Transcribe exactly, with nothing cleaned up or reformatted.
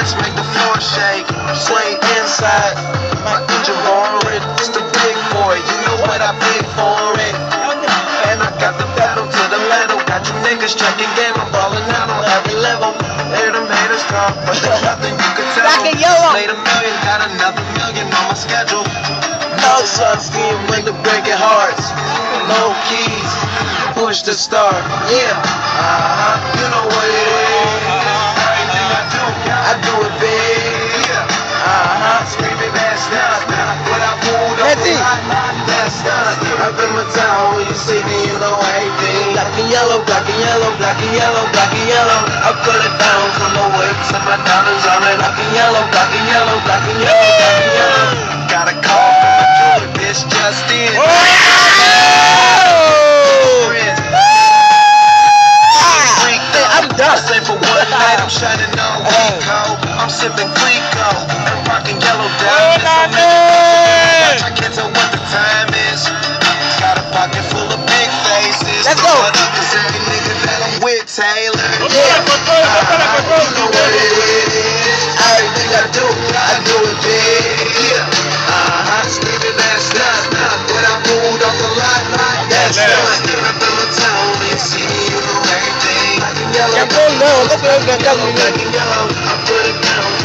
words make the floor shake. Sway inside, my engine roaring. It's the big boy, you know what I paid for it. And I got the pedal to the metal. Got you niggas checking game, I'm ballin' out on every level. Hear them haters talk, but there's nothing you can tell. Made a million, got another million on my schedule. No sunscreen when the breaking hearts. No keys, push the start. Yeah, uh-huh, you know what it is. Everything I do, I do it big. Yeah, uh-huh, screaming that's not what I pulled up. That's not. I've been my town when you see me, you know everything. Black and yellow, black and yellow, black and yellow, black and yellow. I put it down from the weights and my diamonds on it. Black and yellow, black and yellow, black and yellow, black and yellow. Got a call from my jeweler, bitch just in. Oh! I'm done. I say for one night I'm shining on Rico. I'm sipping Clico and rocking yellow diamonds. I can't tell what the time is. Got a pocket full of big faces. Let's go. What up is every nigga that I'm with, Taylor? Yeah. Uh, you know what it is. Everything I do, I do it big. Yeah. Uh-huh. Screaming that's not, not what I pulled off the lot. That's not. Up in my town, they see me, you know everything. Black and yellow, black and yellow, black and yellow. I put it down.